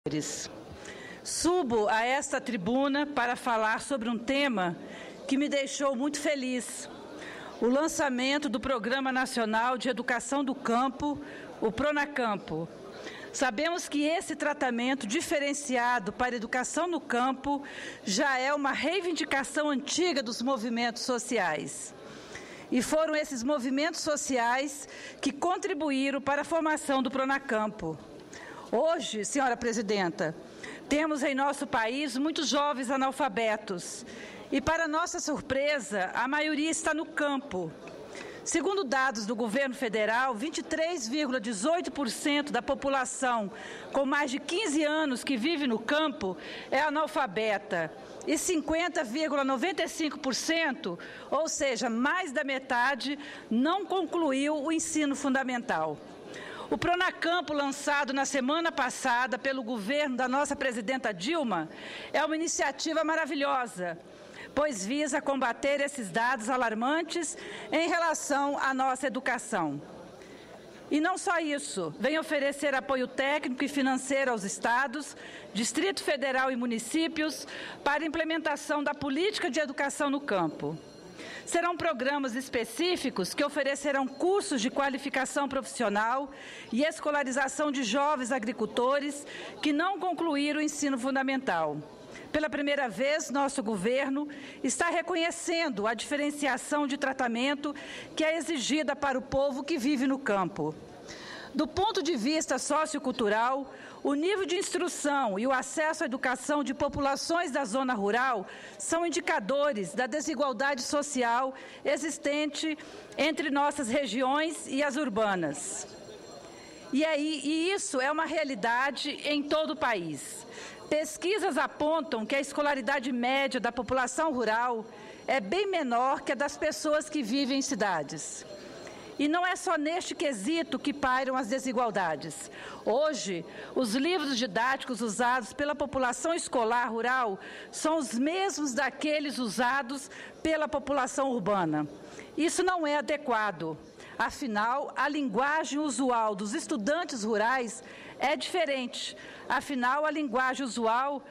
Subo a esta tribuna para falar sobre um tema que me deixou muito feliz: o lançamento do Programa Nacional de Educação do Campo, o PRONACAMPO. Sabemos que esse tratamento diferenciado para a educação no campo já é uma reivindicação antiga dos movimentos sociais. E foram esses movimentos sociais que contribuíram para a formação do PRONACAMPO. Hoje, senhora presidenta, temos em nosso país muitos jovens analfabetos e, para nossa surpresa, a maioria está no campo. Segundo dados do governo federal, 23,18% da população com mais de 15 anos que vive no campo é analfabeta e 50,95%, ou seja, mais da metade, não concluiu o ensino fundamental. O PRONACAMPO, lançado na semana passada pelo governo da nossa presidenta Dilma, é uma iniciativa maravilhosa, pois visa combater esses dados alarmantes em relação à nossa educação. E não só isso, vem oferecer apoio técnico e financeiro aos estados, Distrito Federal e municípios para a implementação da política de educação no campo. Serão programas específicos que oferecerão cursos de qualificação profissional e escolarização de jovens agricultores que não concluíram o ensino fundamental. Pela primeira vez, nosso governo está reconhecendo a diferenciação de tratamento que é exigida para o povo que vive no campo. Do ponto de vista sociocultural, o nível de instrução e o acesso à educação de populações da zona rural são indicadores da desigualdade social existente entre nossas regiões e as urbanas. E isso é uma realidade em todo o país. Pesquisas apontam que a escolaridade média da população rural é bem menor que a das pessoas que vivem em cidades. E não é só neste quesito que pairam as desigualdades. Hoje, os livros didáticos usados pela população escolar rural são os mesmos daqueles usados pela população urbana. Isso não é adequado. Afinal, a linguagem usual dos estudantes rurais é diferente. Afinal, a linguagem usual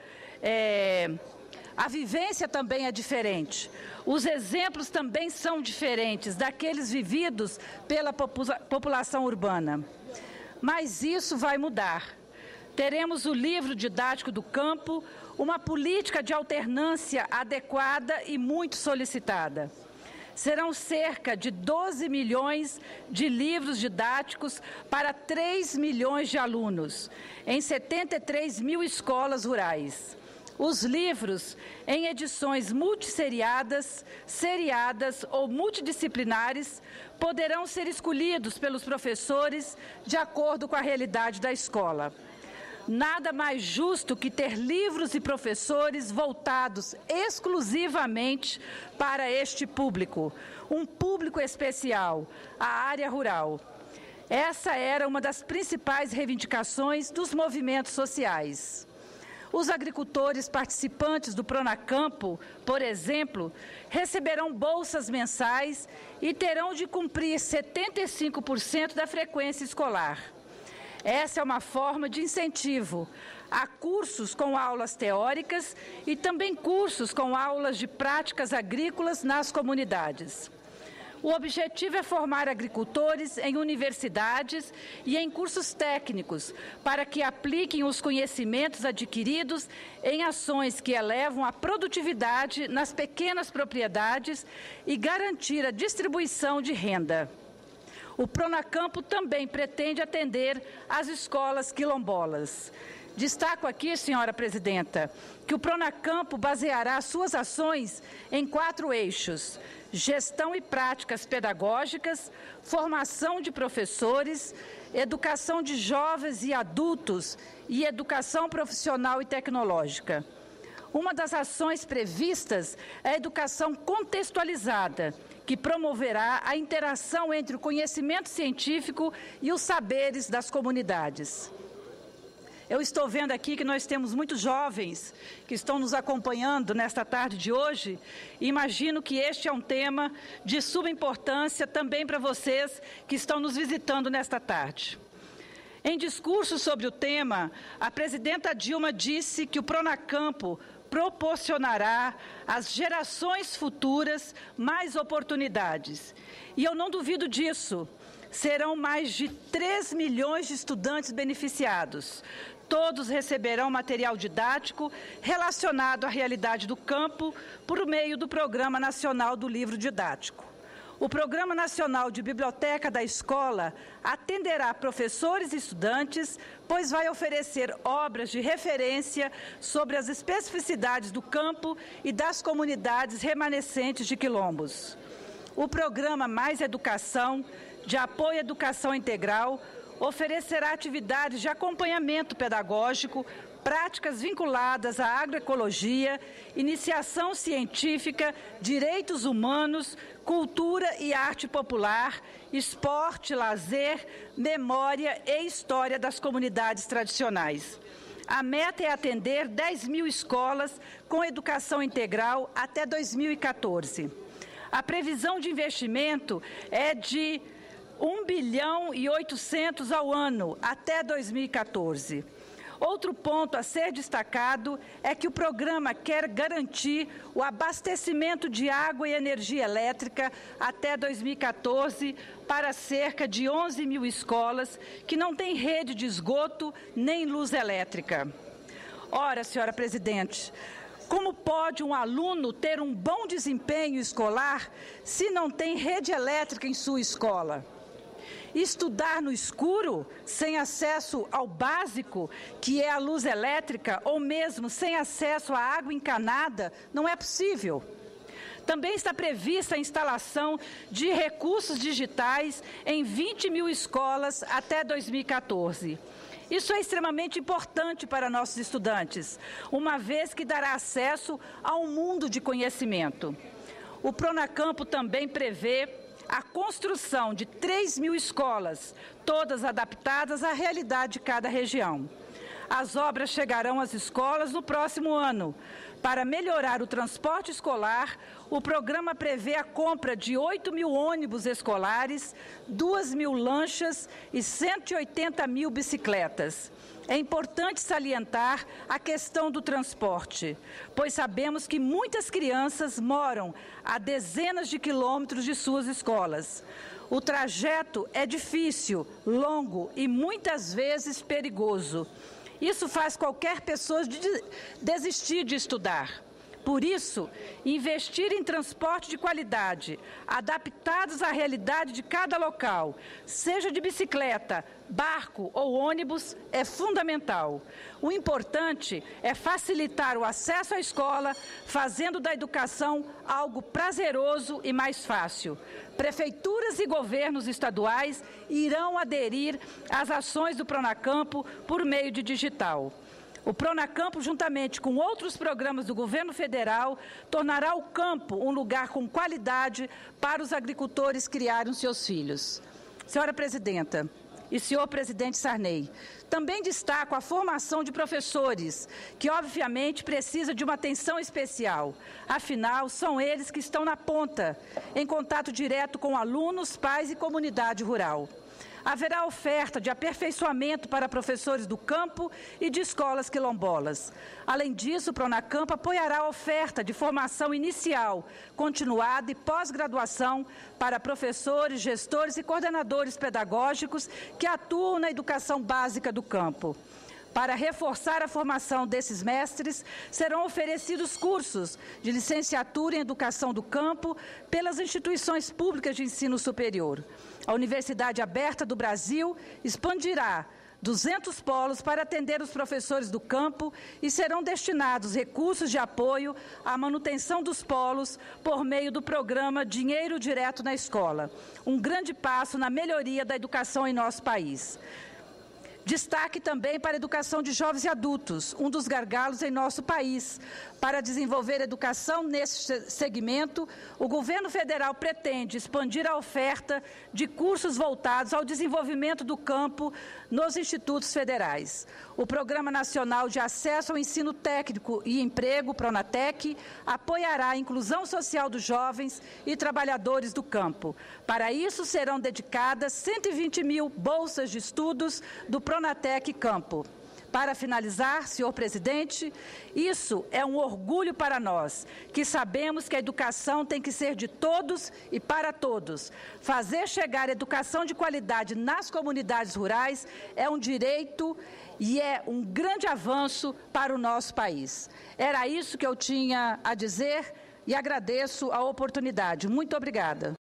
a vivência também é diferente. Os exemplos também são diferentes daqueles vividos pela população urbana. Mas isso vai mudar. Teremos o livro didático do campo, uma política de alternância adequada e muito solicitada. Serão cerca de 12 milhões de livros didáticos para 3 milhões de alunos, em 73 mil escolas rurais. Os livros, em edições multisseriadas, seriadas ou multidisciplinares, poderão ser escolhidos pelos professores de acordo com a realidade da escola. Nada mais justo que ter livros e professores voltados exclusivamente para este público, um público especial, a área rural. Essa era uma das principais reivindicações dos movimentos sociais. Os agricultores participantes do PRONACAMPO, por exemplo, receberão bolsas mensais e terão de cumprir 75% da frequência escolar. Essa é uma forma de incentivo a cursos com aulas teóricas e também cursos com aulas de práticas agrícolas nas comunidades. O objetivo é formar agricultores em universidades e em cursos técnicos para que apliquem os conhecimentos adquiridos em ações que elevam a produtividade nas pequenas propriedades e garantir a distribuição de renda. O PRONACAMPO também pretende atender as escolas quilombolas. Destaco aqui, senhora presidenta, que o PRONACAMPO baseará suas ações em 4 eixos: gestão e práticas pedagógicas, formação de professores, educação de jovens e adultos e educação profissional e tecnológica. Uma das ações previstas é a educação contextualizada, que promoverá a interação entre o conhecimento científico e os saberes das comunidades. Eu estou vendo aqui que nós temos muitos jovens que estão nos acompanhando nesta tarde de hoje e imagino que este é um tema de suma importância também para vocês que estão nos visitando nesta tarde. Em discurso sobre o tema, a presidenta Dilma disse que o Pronacampo proporcionará às gerações futuras mais oportunidades. E eu não duvido disso. Serão mais de 3 milhões de estudantes beneficiados. Todos receberão material didático relacionado à realidade do campo por meio do Programa Nacional do Livro Didático. O Programa Nacional de Biblioteca da Escola atenderá professores e estudantes, pois vai oferecer obras de referência sobre as especificidades do campo e das comunidades remanescentes de quilombos. O Programa Mais Educação, de apoio à educação integral, oferecerá atividades de acompanhamento pedagógico, práticas vinculadas à agroecologia, iniciação científica, direitos humanos, cultura e arte popular, esporte, lazer, memória e história das comunidades tradicionais. A meta é atender 10 mil escolas com educação integral até 2014. A previsão de investimento é de 1 bilhão e 800 ao ano até 2014. Outro ponto a ser destacado é que o programa quer garantir o abastecimento de água e energia elétrica até 2014 para cerca de 11 mil escolas que não têm rede de esgoto nem luz elétrica. Ora, senhora presidente, como pode um aluno ter um bom desempenho escolar se não tem rede elétrica em sua escola? Estudar no escuro, sem acesso ao básico, que é a luz elétrica, ou mesmo sem acesso à água encanada, não é possível. Também está prevista a instalação de recursos digitais em 20 mil escolas até 2014. Isso é extremamente importante para nossos estudantes, uma vez que dará acesso a um mundo de conhecimento. O Pronacampo também prevê a construção de 3 mil escolas, todas adaptadas à realidade de cada região. As obras chegarão às escolas no próximo ano. Para melhorar o transporte escolar, o programa prevê a compra de 8 mil ônibus escolares, 2 mil lanchas e 180 mil bicicletas. É importante salientar a questão do transporte, pois sabemos que muitas crianças moram a dezenas de quilômetros de suas escolas. O trajeto é difícil, longo e muitas vezes perigoso. Isso faz qualquer pessoa desistir de estudar. Por isso, investir em transporte de qualidade, adaptados à realidade de cada local, seja de bicicleta, barco ou ônibus, é fundamental. O importante é facilitar o acesso à escola, fazendo da educação algo prazeroso e mais fácil. Prefeituras e governos estaduais irão aderir às ações do Pronacampo por meio de digital. O Pronacampo, juntamente com outros programas do governo federal, tornará o campo um lugar com qualidade para os agricultores criarem seus filhos. Senhora presidenta e senhor presidente Sarney, também destaco a formação de professores, que obviamente precisa de uma atenção especial. Afinal, são eles que estão na ponta, em contato direto com alunos, pais e comunidade rural. Haverá oferta de aperfeiçoamento para professores do campo e de escolas quilombolas. Além disso, o Pronacampo apoiará a oferta de formação inicial, continuada e pós-graduação para professores, gestores e coordenadores pedagógicos que atuam na educação básica do campo. Para reforçar a formação desses mestres, serão oferecidos cursos de licenciatura em educação do campo pelas instituições públicas de ensino superior. A Universidade Aberta do Brasil expandirá 200 polos para atender os professores do campo e serão destinados recursos de apoio à manutenção dos polos por meio do programa Dinheiro Direto na Escola, um grande passo na melhoria da educação em nosso país. Destaque também para a educação de jovens e adultos, um dos gargalos em nosso país. Para desenvolver educação nesse segmento, o governo federal pretende expandir a oferta de cursos voltados ao desenvolvimento do campo nos institutos federais. O Programa Nacional de Acesso ao Ensino Técnico e Emprego, Pronatec, apoiará a inclusão social dos jovens e trabalhadores do campo. Para isso, serão dedicadas 120 mil bolsas de estudos do Pronatec Campo. Para finalizar, senhor presidente, isso é um orgulho para nós, que sabemos que a educação tem que ser de todos e para todos. Fazer chegar a educação de qualidade nas comunidades rurais é um direito e é um grande avanço para o nosso país. Era isso que eu tinha a dizer e agradeço a oportunidade. Muito obrigada.